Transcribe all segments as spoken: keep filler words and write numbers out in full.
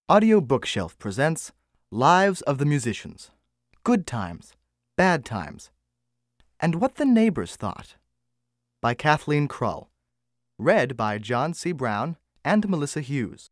Audiobookshelf presents Lives of the Musicians, Good Times, Bad Times, and What the Neighbors Thought, by Kathleen Krull, read by John C. Brown and Melissa Hughes.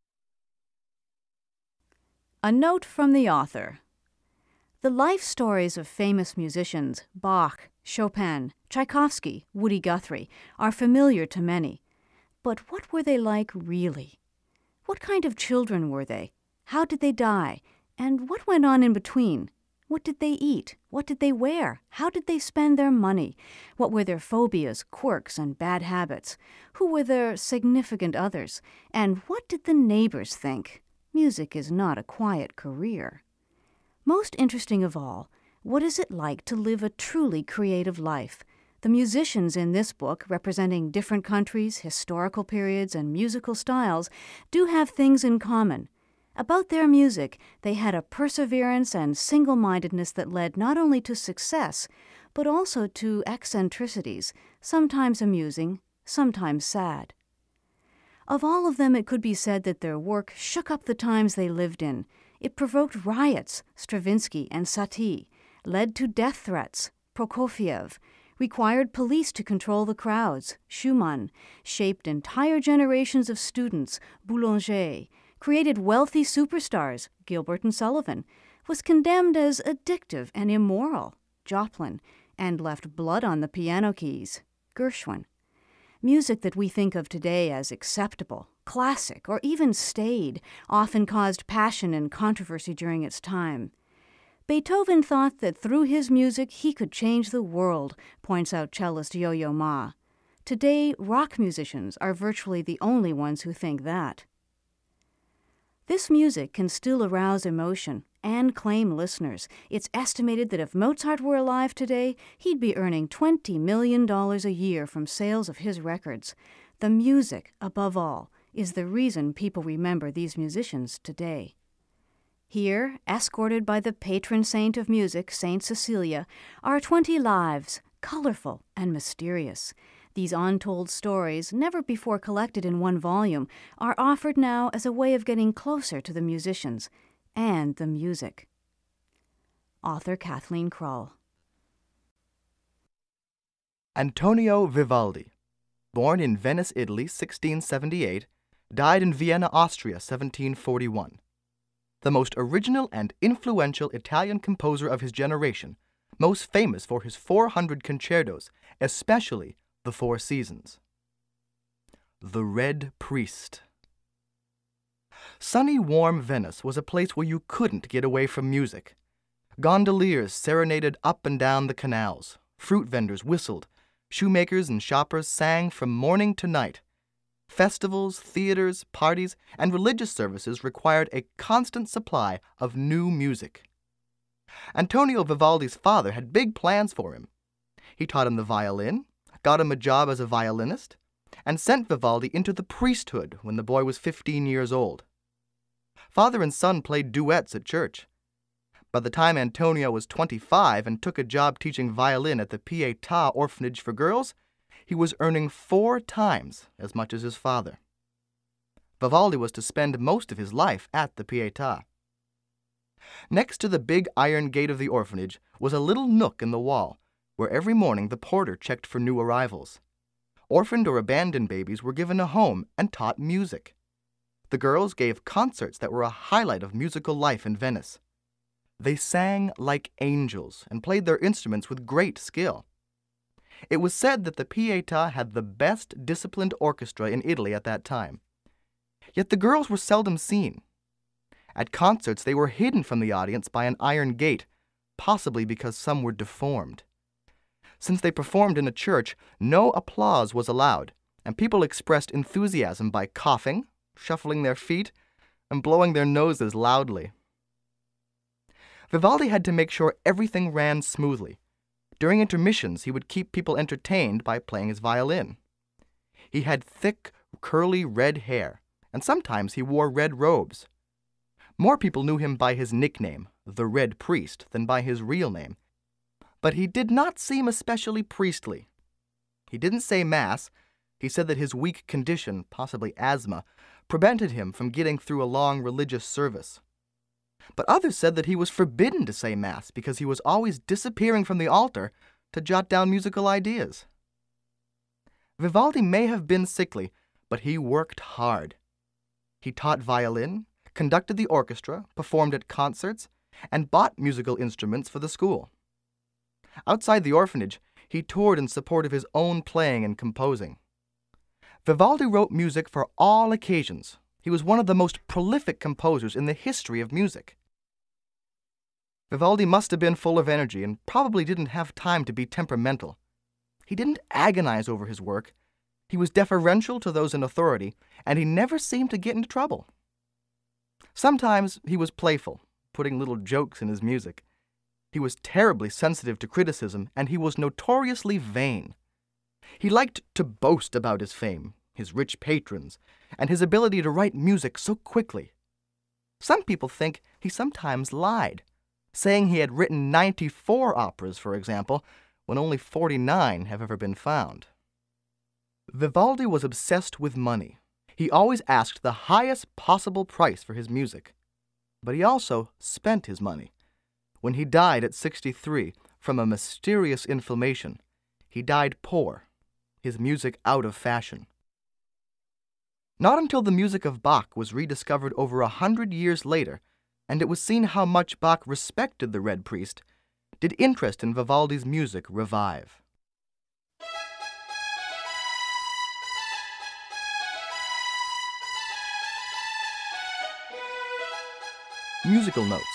A note from the author. The life stories of famous musicians, Bach, Chopin, Tchaikovsky, Woody Guthrie, are familiar to many. But what were they like really? What kind of children were they? How did they die? And what went on in between? What did they eat? What did they wear? How did they spend their money? What were their phobias, quirks, and bad habits? Who were their significant others? And what did the neighbors think? Music is not a quiet career. Most interesting of all, what is it like to live a truly creative life? The musicians in this book, representing different countries, historical periods, and musical styles, do have things in common. About their music, they had a perseverance and single-mindedness that led not only to success, but also to eccentricities, sometimes amusing, sometimes sad. Of all of them, it could be said that their work shook up the times they lived in. It provoked riots, Stravinsky and Satie, led to death threats, Prokofiev, required police to control the crowds, Schumann, shaped entire generations of students, Boulanger, created wealthy superstars, Gilbert and Sullivan, was condemned as addictive and immoral, Joplin, and left blood on the piano keys, Gershwin. Music that we think of today as acceptable, classic, or even staid, often caused passion and controversy during its time. Beethoven thought that through his music he could change the world, points out cellist Yo-Yo Ma. Today, rock musicians are virtually the only ones who think that. This music can still arouse emotion and claim listeners. It's estimated that if Mozart were alive today, he'd be earning twenty million dollars a year from sales of his records. The music, above all, is the reason people remember these musicians today. Here, escorted by the patron saint of music, Saint Cecilia, are twenty lives, colorful and mysterious. These untold stories, never before collected in one volume, are offered now as a way of getting closer to the musicians and the music. Author Kathleen Krull. Antonio Vivaldi, born in Venice, Italy, sixteen seventy-eight, died in Vienna, Austria, seventeen forty-one. The most original and influential Italian composer of his generation, most famous for his four hundred concertos, especially the Four Seasons. The Red Priest. Sunny, warm Venice was a place where you couldn't get away from music. Gondoliers serenaded up and down the canals. Fruit vendors whistled. Shoemakers and shoppers sang from morning to night. Festivals, theaters, parties, and religious services required a constant supply of new music. Antonio Vivaldi's father had big plans for him. He taught him the violin, got him a job as a violinist, and sent Vivaldi into the priesthood when the boy was fifteen years old. Father and son played duets at church. By the time Antonio was twenty-five and took a job teaching violin at the Pietà Orphanage for Girls, he was earning four times as much as his father. Vivaldi was to spend most of his life at the Pietà. Next to the big iron gate of the orphanage was a little nook in the wall, where every morning the porter checked for new arrivals. Orphaned or abandoned babies were given a home and taught music. The girls gave concerts that were a highlight of musical life in Venice. They sang like angels and played their instruments with great skill. It was said that the Pietà had the best disciplined orchestra in Italy at that time. Yet the girls were seldom seen. At concerts, they were hidden from the audience by an iron gate, possibly because some were deformed. Since they performed in a church, no applause was allowed, and people expressed enthusiasm by coughing, shuffling their feet, and blowing their noses loudly. Vivaldi had to make sure everything ran smoothly. During intermissions, he would keep people entertained by playing his violin. He had thick, curly red hair, and sometimes he wore red robes. More people knew him by his nickname, the Red Priest, than by his real name. But he did not seem especially priestly. He didn't say Mass. He said that his weak condition, possibly asthma, prevented him from getting through a long religious service. But others said that he was forbidden to say Mass because he was always disappearing from the altar to jot down musical ideas. Vivaldi may have been sickly, but he worked hard. He taught violin, conducted the orchestra, performed at concerts, and bought musical instruments for the school. Outside the orphanage, he toured in support of his own playing and composing. Vivaldi wrote music for all occasions. He was one of the most prolific composers in the history of music. Vivaldi must have been full of energy and probably didn't have time to be temperamental. He didn't agonize over his work. He was deferential to those in authority, and he never seemed to get into trouble. Sometimes he was playful, putting little jokes in his music. He was terribly sensitive to criticism, and he was notoriously vain. He liked to boast about his fame, his rich patrons, and his ability to write music so quickly. Some people think he sometimes lied, saying he had written ninety-four operas, for example, when only forty-nine have ever been found. Vivaldi was obsessed with money. He always asked the highest possible price for his music. But he also spent his money. When he died at sixty-three from a mysterious inflammation, he died poor, his music out of fashion. Not until the music of Bach was rediscovered over a hundred years later, and it was seen how much Bach respected the Red Priest, did interest in Vivaldi's music revive. Musical notes.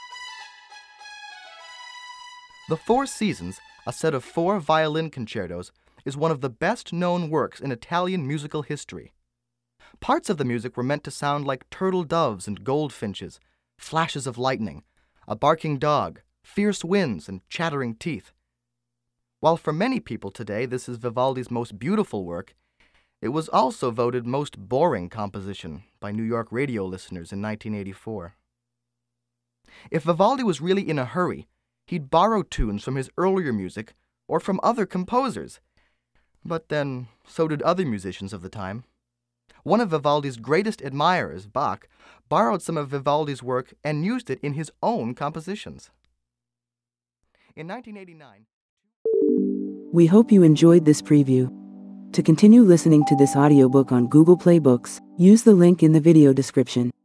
The Four Seasons, a set of four violin concertos, is one of the best-known works in Italian musical history. Parts of the music were meant to sound like turtle doves and goldfinches, flashes of lightning, a barking dog, fierce winds, and chattering teeth. While for many people today this is Vivaldi's most beautiful work, it was also voted most boring composition by New York radio listeners in nineteen eighty-four. If Vivaldi was really in a hurry, he'd borrow tunes from his earlier music or from other composers. But then, so did other musicians of the time. One of Vivaldi's greatest admirers, Bach, borrowed some of Vivaldi's work and used it in his own compositions. In nineteen eighty-nine... We hope you enjoyed this preview. To continue listening to this audiobook on Google Play Books, use the link in the video description.